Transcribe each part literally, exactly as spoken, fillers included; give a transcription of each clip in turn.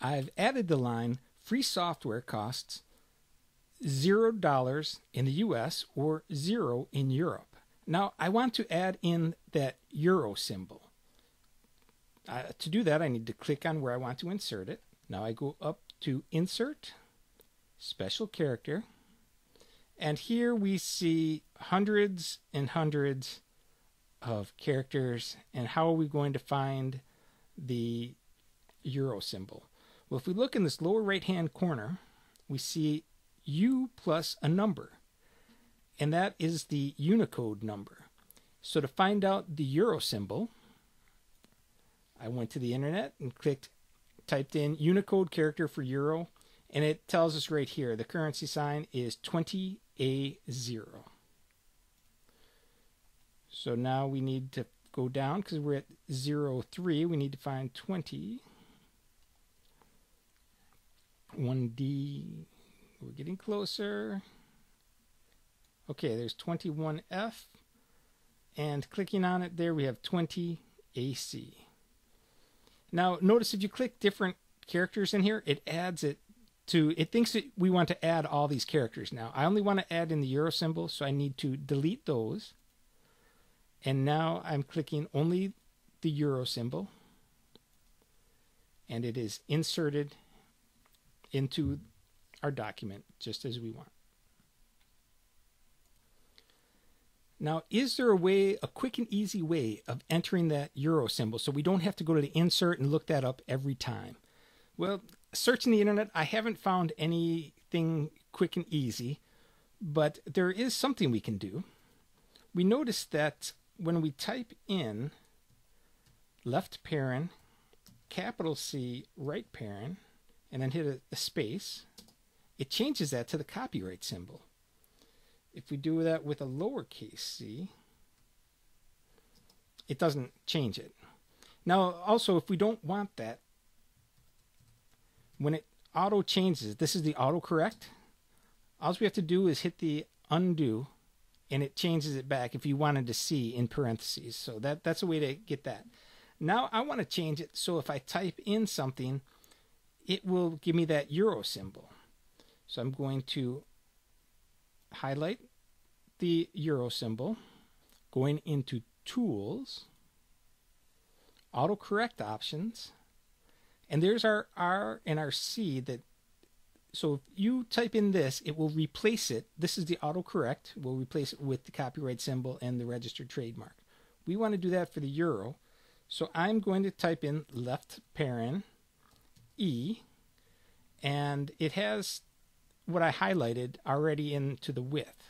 I've added the line, free software costs zero dollars in the U S or zero in Europe. Now I want to add in that euro symbol. Uh, to do that, I need to click on where I want to insert it. Now I go up to Insert, Special Character, and here we see hundreds and hundreds of characters. And how are we going to find the euro symbol? Well, if we look in this lower right-hand corner, we see U plus a number, and that is the Unicode number. So to find out the euro symbol, I went to the internet and clicked, typed in Unicode character for euro, and it tells us right here the currency sign is twenty A zero. So now we need to go down because we're at zero three. We need to find twenty. one D. We're getting closer. Okay, there's twenty-one F. And clicking on it there, we have twenty A C. Now, notice if you click different characters in here, it adds it to, it thinks that we want to add all these characters. Now, I only want to add in the euro symbol, so I need to delete those. And now I'm clicking only the euro symbol, and it is inserted into our document just as we want. Now, is there a way, a quick and easy way of entering that euro symbol so we don't have to go to the insert and look that up every time? Well, searching the internet, I haven't found anything quick and easy, but there is something we can do. We notice that when we type in left paren, capital C, right paren, and then hit a, a space, it changes that to the copyright symbol. If we do that with a lowercase c, it doesn't change it. Now, also, if we don't want that, when it auto changes, this is the autocorrect. All we have to do is hit the undo, and it changes it back if you wanted to see in parentheses. So that, that's a way to get that. Now I want to change it so if I type in something, it will give me that euro symbol. So I'm going to highlight the euro symbol, going into Tools, Autocorrect Options, and there's our R and our C. That so if you type in this, it will replace it. This is the autocorrect. We'll replace it with the copyright symbol and the registered trademark. We want to do that for the euro, so I'm going to type in left paren E, and it has what I highlighted already into the width.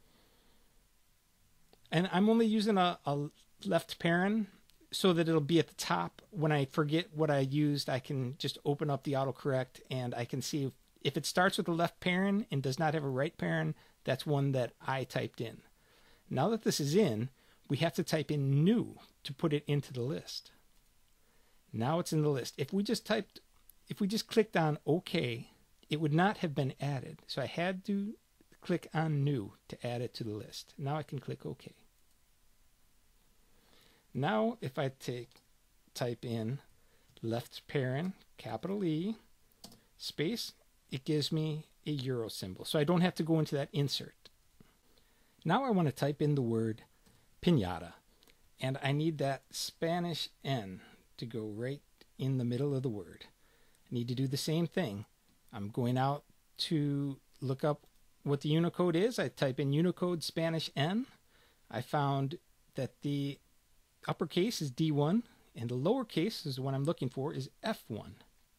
And I'm only using a, a left paren so that it'll be at the top. When I forget what I used, I can just open up the autocorrect and I can see if, if it starts with a left paren and does not have a right paren, that's one that I typed in. Now that this is in, we have to type in new to put it into the list. Now it's in the list. If we just typed, if we just clicked on OK, it would not have been added. So I had to click on new to add it to the list. Now I can click OK. Now if I take type in left paren, capital E, space, it gives me a euro symbol. So I don't have to go into that insert. Now I want to type in the word piñata, and I need that Spanish N to go right in the middle of the word. I need to do the same thing. I'm going out to look up what the Unicode is. I type in Unicode Spanish N. I found that the uppercase is D one, and the lowercase is the one I'm looking for is F one.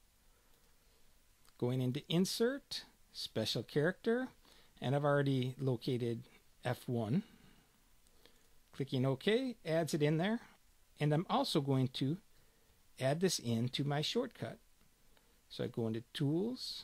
Going into Insert, Special Character, and I've already located F one. Clicking OK adds it in there, and I'm also going to add this into my shortcut. So I go into Tools,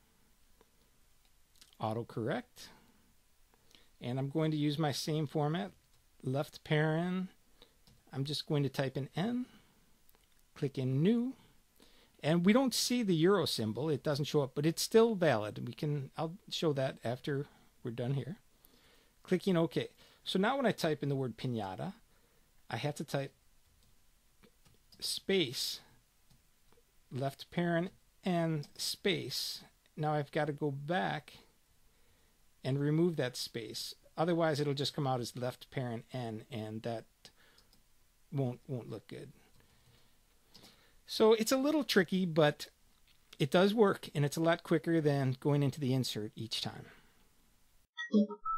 Autocorrect, and I'm going to use my same format, left paren. I'm just going to type in N, click in New, and we don't see the euro symbol. It doesn't show up, but it's still valid. We can, I'll show that after we're done here. Clicking OK. So now when I type in the word piñata, I have to type space left paren and space. Now I've got to go back and remove that space. Otherwise, it'll just come out as left parent N, and that won't won't look good. So it's a little tricky, but it does work, and it's a lot quicker than going into the insert each time.